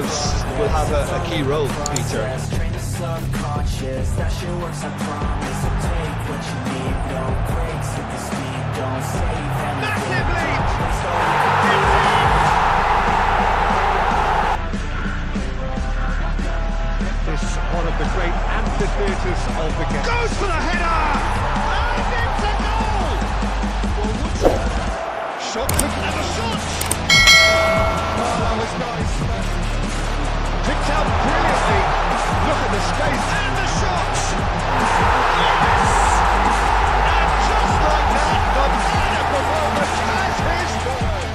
Prowse will have a key role, Peter. Massive lead! This is one of the great amphitheatres of the game. Goes for the header! And it's a goal! Shot took another shot! Oh, that was nice. Picked out brilliantly. Look at the space. And the shot! Yes! And just like that, the man of the moment has his goal!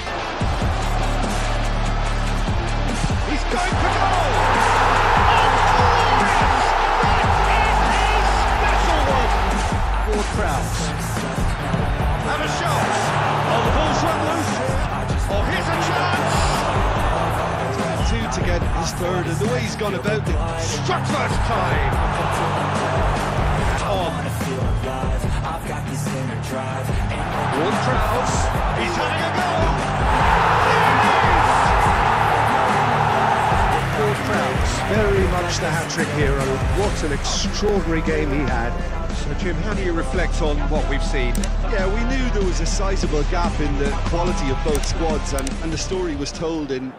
He's going for goal! Oh, glorious! That is a special one! Ward Prowse. Have a shot! Oh, the ball's run loose. Oh, here's a chance! Two to get his third, and the way he's gone about it. Struck first time! Tom. Ward Prowse. He's having a go! Ward Prowse, very much the hat-trick hero. What an extraordinary game he had. So Jim, how do you reflect on what we've seen? Yeah, we knew there was a sizable gap in the quality of both squads, and the story was told in